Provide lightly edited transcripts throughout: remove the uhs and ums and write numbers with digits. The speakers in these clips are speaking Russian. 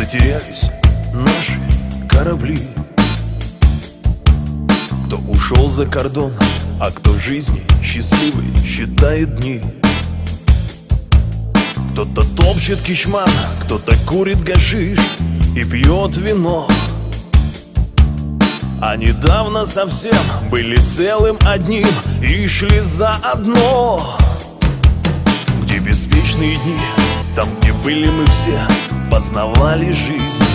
Затерялись наши корабли. Кто ушел за кордон, а кто жизни счастливой считает дни. Кто-то топчет кишман, кто-то курит гашиш и пьет вино. А недавно совсем были целым одним и шли заодно. Где беспечные дни, там, где были мы все, познавали жизнь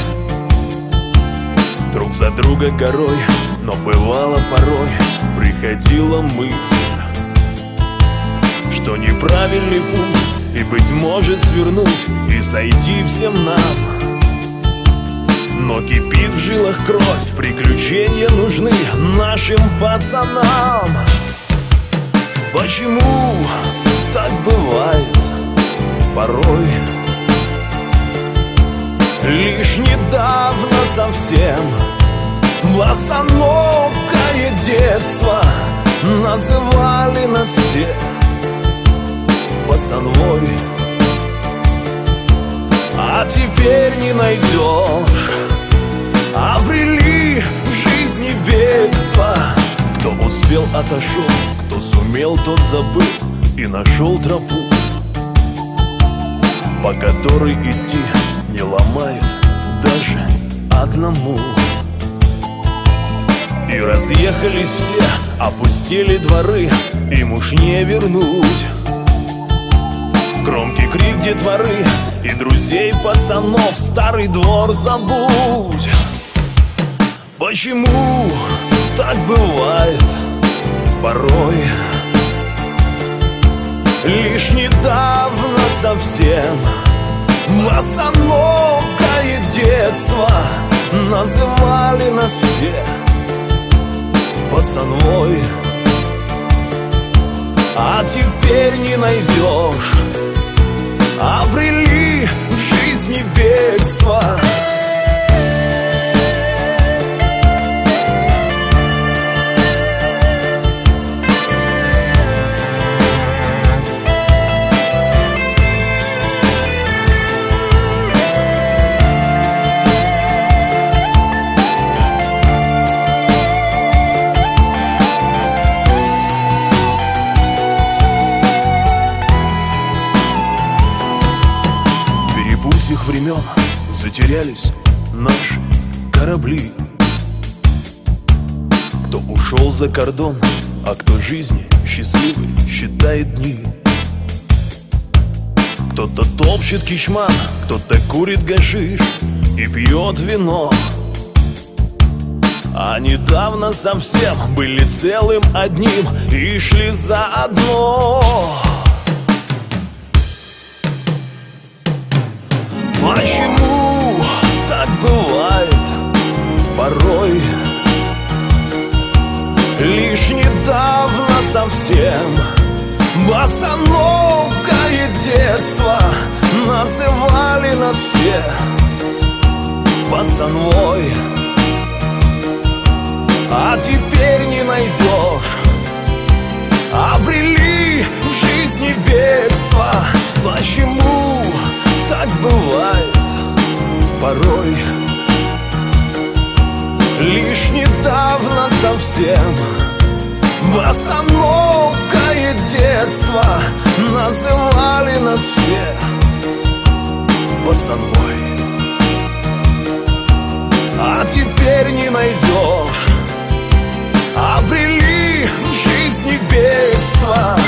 друг за друга горой. Но бывало порой, приходила мысль, что неправильный путь, и, быть может, свернуть и сойти всем нам. Но кипит в жилах кровь, приключения нужны нашим пацанам. Почему так бывает порой? Лишь недавно совсем босоногое детство называли нас все пацанвой. А теперь не найдешь, обрели в жизни бегство. Кто успел, отошел, кто сумел, тот забыл и нашел тропу, по которой идти не ломает даже одному. И разъехались все, опустили дворы, им уж не вернуть громкий крик детворы и друзей пацанов, старый двор забудь. Почему так бывает порой? Лишь недавно совсем босоногое детство называли нас все пацанвой. А теперь не найдешь, обрели в жизни бегство. Времен затерялись наши корабли. Кто ушел за кордон, а кто жизни счастливой считает дни. Кто-то топчет кишман, кто-то курит гашиш и пьет вино. А недавно совсем были целым одним и шли заодно. Почему так бывает порой? Лишь недавно совсем босоногое детство называли нас все пацанвой. А теперь не найдешь, обрели в жизни бегство. Почему так бывает порой? Лишь недавно совсем босоногое детство называли нас все пацанвой. А теперь не найдешь, обрели в жизни бегство.